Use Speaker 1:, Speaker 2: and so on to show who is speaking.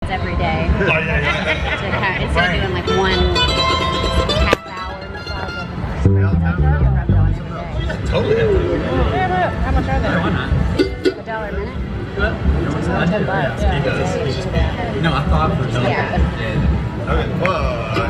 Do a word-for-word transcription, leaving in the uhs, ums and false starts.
Speaker 1: every day.
Speaker 2: Oh, yeah, yeah.
Speaker 1: So kind of, instead of doing like one half hour massage, rub down every day.
Speaker 2: Totally.
Speaker 3: Yeah, but how much are they?
Speaker 4: Why not?
Speaker 1: A dollar a minute?
Speaker 3: Ten bucks.
Speaker 4: He does. No, I thought for some.
Speaker 1: Yeah.
Speaker 2: Okay. Whoa.